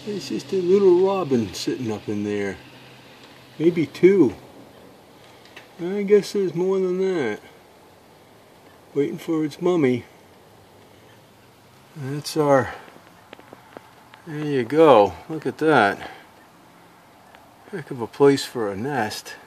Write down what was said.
It's just a little robin sitting up in there. Maybe two. I guess there's more than that. Waiting for its mummy. That's our... There you go. Look at that. Heck of a place for a nest.